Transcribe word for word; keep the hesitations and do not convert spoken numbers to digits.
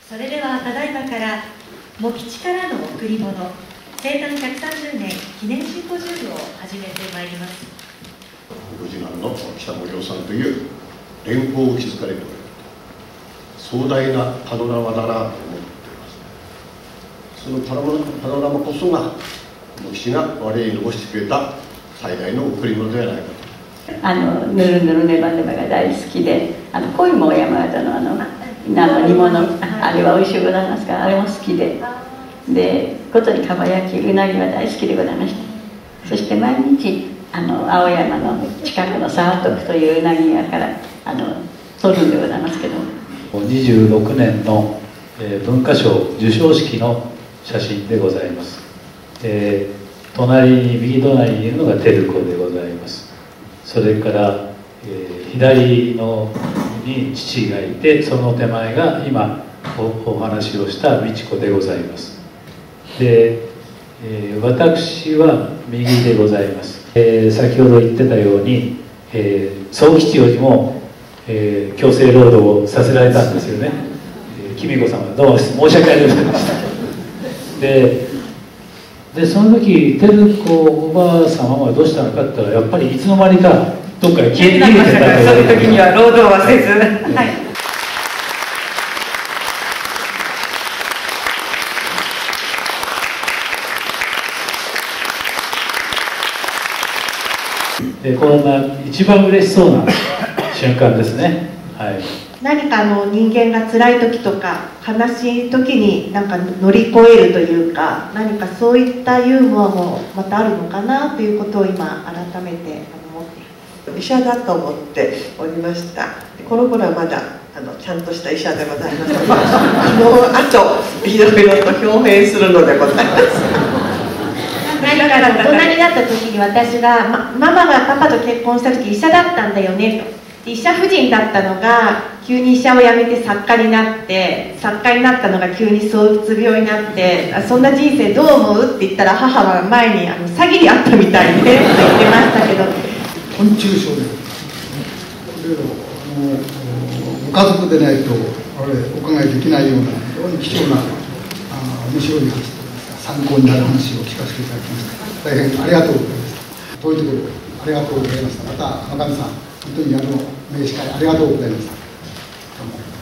それではただいまから茂吉からの贈り物生誕ひゃくさんじゅうねん記念シンポジウムを始めてまいります。 ご次男の北森夫さんという連邦を築かれておられる壮大なパノラマだなと思っています。そのパノラマ、パノラマこそが茂吉が我々に残してくれた最大の贈り物ではないかと。 あのぬるぬるネバネバが大好きで、あの恋も山形のあのあの煮物、あれは美味しゅうございますから、あれも好きで、でことにかば焼きうなぎは大好きでございました。そして毎日あの青山の近くの沢徳といううなぎ屋からあの取るんでございますけども、 にじゅうろくねんの、えー、文化賞授賞式の写真でございます。えー、隣に右隣にいるのが照子でございます。それから、えー、左のに父がいて、その手前が今 お, お話をした美智子でございます。で、えー、私は右でございます。えー、先ほど言ってたように、えー、宗吉よりも、えー、強制労働をさせられたんですよね。えー、公子様どうも申し訳ありませんでした。ででその時照子おばあ様はどうしたのかって言ったら、やっぱりいつの間にかどっかに消えて逃げてたと。 その時には労働はせず、はい、 でこんな一番嬉しそうな瞬間ですね。はい、 何かあの人間が辛い時とか悲しい時になんか乗り越えるというか、何かそういったユーモアもまたあるのかなということを今改めて思っています。 医者だと思っておりました。この頃はまだあのちゃんとした医者でございますので、このあといろいろと表現するのでございます。 何か大人になった時に私が、ま、ママがパパと結婚した時医者だったんだよねと。医者夫人だったのが急に医者を辞めて作家になって、作家になったのが急に躁うつ病になって、そんな人生どう思うって言ったら、母は前にあの詐欺にあったみたいねって言ってましたけど、 昆虫少年、これをあのご家族でないとあれお考えできないような非常に貴重なあ面白い話といいますか、参考になる話を聞かせていただきました。大変ありがとうございました。遠いところありがとうございました。また中上さん、本当にあの名刺会ありがとうございました。どうも。